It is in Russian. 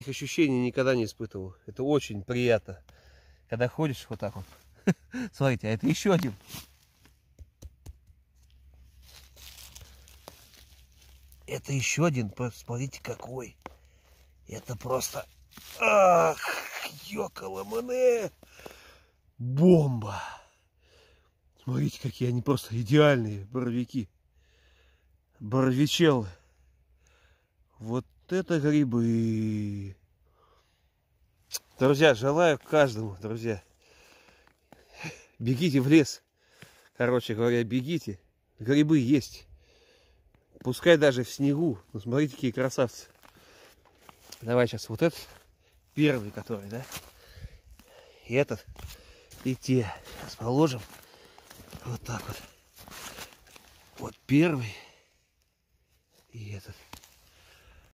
Ощущений никогда не испытывал. Это очень приятно, когда ходишь вот так вот. Смотрите, а это еще один. Это еще один. Посмотрите, какой. Это просто... Ах, ёкаламане. Бомба. Смотрите, какие они просто идеальные боровики. Боровичелы. Вот это грибы. Друзья, желаю каждому, друзья. Бегите в лес. Короче говоря, бегите. Грибы есть. Пускай даже в снегу. Ну, смотрите, какие красавцы. Давай сейчас вот этот. Первый, который, да? И этот. И те. Сейчас положим. Вот так вот. Вот первый. И этот.